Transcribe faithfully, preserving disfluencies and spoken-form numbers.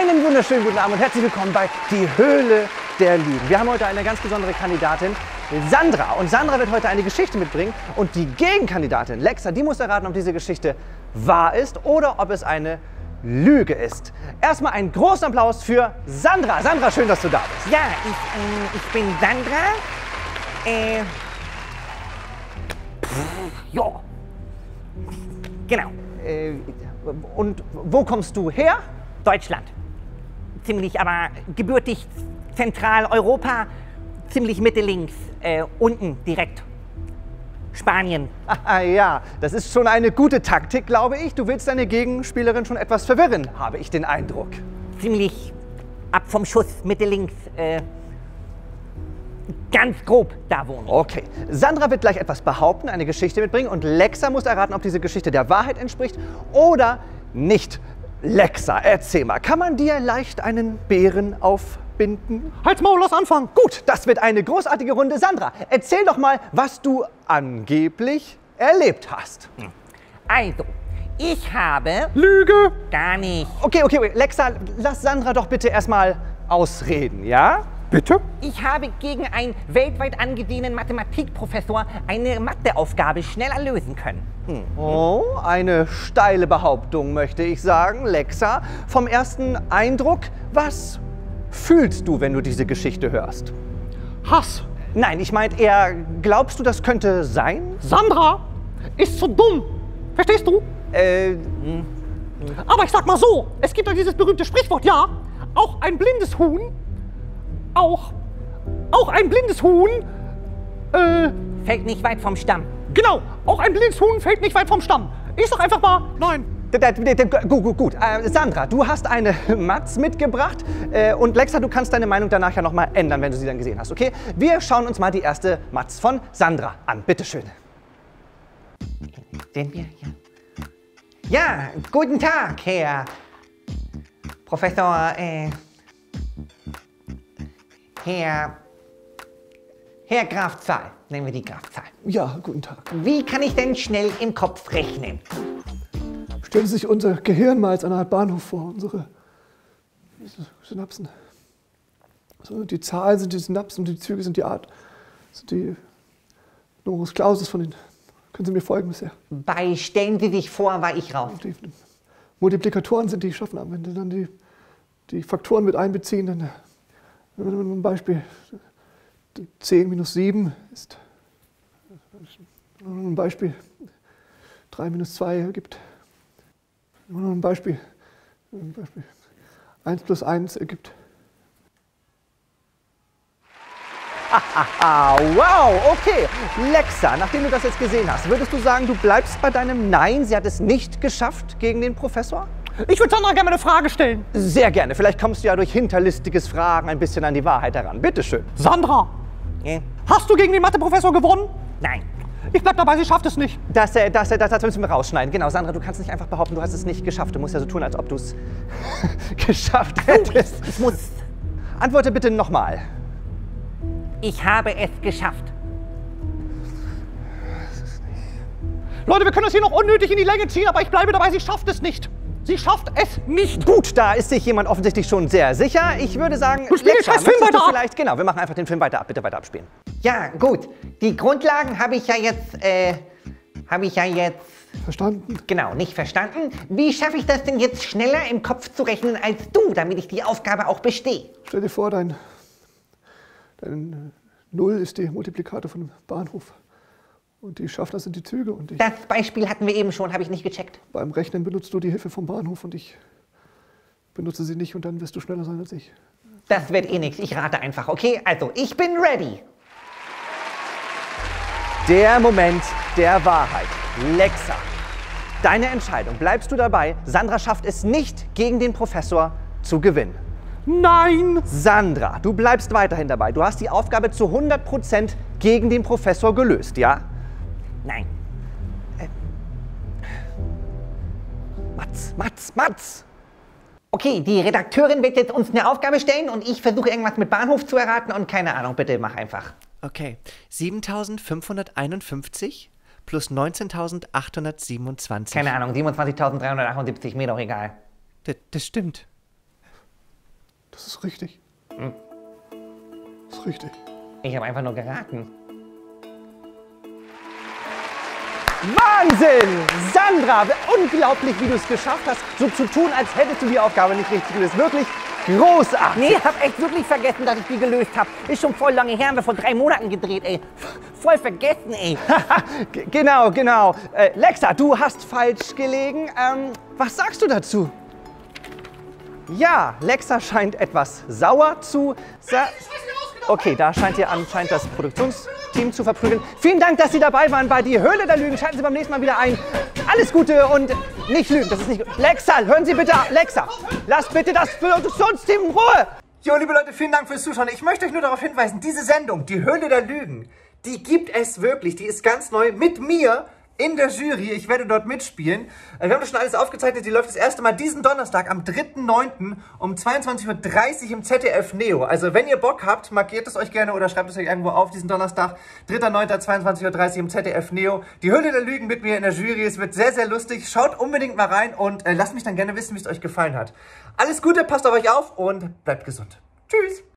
Einen wunderschönen guten Abend und herzlich willkommen bei Die Höhle der Lügen. Wir haben heute eine ganz besondere Kandidatin, Sandra. Und Sandra wird heute eine Geschichte mitbringen. Und die Gegenkandidatin, Lexa, die muss erraten, ob diese Geschichte wahr ist oder ob es eine Lüge ist. Erstmal einen großen Applaus für Sandra. Sandra, schön, dass du da bist. Ja, ich, äh, ich bin Sandra. Äh, ja. Genau. Äh, und wo kommst du her? Deutschland. Ziemlich, aber gebürtig Zentraleuropa, ziemlich Mitte links, äh, unten direkt. Spanien. Ah, ja, das ist schon eine gute Taktik, glaube ich. Du willst deine Gegenspielerin schon etwas verwirren, habe ich den Eindruck. Ziemlich ab vom Schuss, Mitte links, äh, ganz grob da wohnen. Okay, Sandra wird gleich etwas behaupten, eine Geschichte mitbringen und Lexa muss erraten, ob diese Geschichte der Wahrheit entspricht oder nicht. Lexa, erzähl mal, kann man dir leicht einen Bären aufbinden? Halt's Maul, lass anfangen! Gut, das wird eine großartige Runde. Sandra, erzähl doch mal, was du angeblich erlebt hast. Also, ich habe... Lüge! Gar nicht. Okay, okay, okay, Lexa, lass Sandra doch bitte erstmal ausreden, ja? Bitte? Ich habe gegen einen weltweit angesehenen Mathematikprofessor eine Matheaufgabe schneller lösen können. Hm. Oh, eine steile Behauptung, möchte ich sagen. Lexa, vom ersten Eindruck, was fühlst du, wenn du diese Geschichte hörst? Hass! Nein, ich meinte eher, glaubst du, das könnte sein? Sandra ist so dumm! Verstehst du? Äh, Aber ich sag mal so, es gibt ja dieses berühmte Sprichwort, ja, auch ein blindes Huhn, auch, auch ein blindes Huhn, äh, Fällt nicht weit vom Stamm. genau, auch ein blindes Huhn fällt nicht weit vom Stamm. Ich sag einfach mal, nein. d- d- d- d- gut, gut, gut. Äh, Sandra, du hast eine Matz mitgebracht äh, und Lexa, du kannst deine Meinung danach ja nochmal ändern, wenn du sie dann gesehen hast, okay? Wir schauen uns mal die erste Matz von Sandra an. Bitteschön. Sehen wir hier? Ja, guten Tag, Herr Professor, äh, Herr, Herr Graf Zahl. Nennen wir die Graf Zahl. Ja, guten Tag. Wie kann ich denn schnell im Kopf rechnen? Stellen Sie sich unser Gehirn mal als eine Art Bahnhof vor, unsere Synapsen. Also die Zahlen sind die Synapsen und die Züge sind die Art, sind die Numerus Clausus von den. Können Sie mir folgen bisher? Bei Stellen Sie sich vor, war ich raus. Die Multiplikatoren sind die Schaffner. Wenn Sie dann die, die Faktoren mit einbeziehen, dann ein Beispiel zehn minus sieben ist ein Beispiel drei minus zwei ergibt ein Beispiel, ein Beispiel eins plus eins ergibt. Ah, wow, okay. Lexa, nachdem du das jetzt gesehen hast, würdest du sagen, du bleibst bei deinem Nein? Sie hat es nicht geschafft gegen den Professor? Ich würde Sandra gerne eine Frage stellen. Sehr gerne. Vielleicht kommst du ja durch hinterlistiges Fragen ein bisschen an die Wahrheit heran. Bitteschön. Sandra, Äh, hast du gegen den Matheprofessor gewonnen? Nein. Ich bleib dabei, sie schafft es nicht. Das, äh, das, äh, das, das müssen wir rausschneiden. Genau, Sandra, du kannst nicht einfach behaupten, du hast es nicht geschafft. Du musst ja so tun, als ob du es geschafft hättest. Ich muss... Antworte bitte nochmal. Ich habe es geschafft. Leute, wir können das hier noch unnötig in die Länge ziehen, aber ich bleibe dabei, sie schafft es nicht. Sie schafft es nicht. Gut, da ist sich jemand offensichtlich schon sehr sicher. Ich würde sagen, Du spielst Lexa, den Film möchtest du weiter ab. vielleicht, genau, wir machen einfach den Film weiter ab. Bitte weiter abspielen. Ja, gut. Die Grundlagen habe ich ja jetzt, äh, habe ich ja jetzt, Verstanden? genau, nicht verstanden. Wie schaffe ich das denn jetzt schneller im Kopf zu rechnen als du, damit ich die Aufgabe auch bestehe? Stell dir vor, dein, dein Null ist die Multiplikator von dem Bahnhof. Und die Schaffner sind die Züge. Und ich, Das Beispiel hatten wir eben schon, habe ich nicht gecheckt. beim Rechnen benutzt du die Hilfe vom Bahnhof und ich benutze sie nicht und dann wirst du schneller sein als ich. Das wird eh nichts, ich rate einfach, okay? Also, ich bin ready. Der Moment der Wahrheit. Lexa, deine Entscheidung. Bleibst du dabei? Sandra schafft es nicht, gegen den Professor zu gewinnen. Nein. Sandra, du bleibst weiterhin dabei. Du hast die Aufgabe zu hundert Prozent gegen den Professor gelöst, ja? Nein. Matz, Matz, Matz! Okay, die Redakteurin wird jetzt uns eine Aufgabe stellen und ich versuche irgendwas mit Bahnhof zu erraten und keine Ahnung, bitte mach einfach. Okay, siebentausendfünfhunderteinundfünfzig plus neunzehntausendachthundertsiebenundzwanzig. Keine Ahnung, siebenundzwanzigtausenddreihundertachtundsiebzig, mir doch egal. D das stimmt. Das ist richtig. Hm. Das ist richtig. Ich habe einfach nur geraten. Wahnsinn! Sandra, unglaublich, wie du es geschafft hast, so zu tun, als hättest du die Aufgabe nicht richtig gelöst. Wirklich großartig. Nee, hab echt wirklich vergessen, dass ich die gelöst habe. Ist schon voll lange her, haben wir vor drei Monaten gedreht, ey. Voll vergessen, ey. Genau, genau. Äh, Lexa, du hast falsch gelegen. Ähm, was sagst du dazu? Ja, Lexa scheint etwas sauer zu sein. Okay, da scheint ihr anscheinend das Produktionsteam zu verprügeln. Vielen Dank, dass Sie dabei waren bei Die Höhle der Lügen. Schalten Sie beim nächsten Mal wieder ein. Alles Gute und nicht lügen, das ist nicht... Lexa, hören Sie bitte... Lexa, lasst bitte das Produktionsteam in Ruhe! Jo, liebe Leute, vielen Dank fürs Zuschauen. Ich möchte euch nur darauf hinweisen, diese Sendung, Die Höhle der Lügen, die gibt es wirklich. Die ist ganz neu mit mir in der Jury. Ich werde dort mitspielen. Wir haben das schon alles aufgezeichnet. Die läuft das erste Mal diesen Donnerstag am dritten neunten um zweiundzwanzig Uhr dreißig im Z D F Neo. Also wenn ihr Bock habt, markiert es euch gerne oder schreibt es euch irgendwo auf diesen Donnerstag. dritter neunter zweiundzwanzig Uhr dreißig im Z D F Neo. Die Höhle der Lügen mit mir in der Jury. Es wird sehr, sehr lustig. Schaut unbedingt mal rein und äh, lasst mich dann gerne wissen, wie es euch gefallen hat. Alles Gute, passt auf euch auf und bleibt gesund. Tschüss!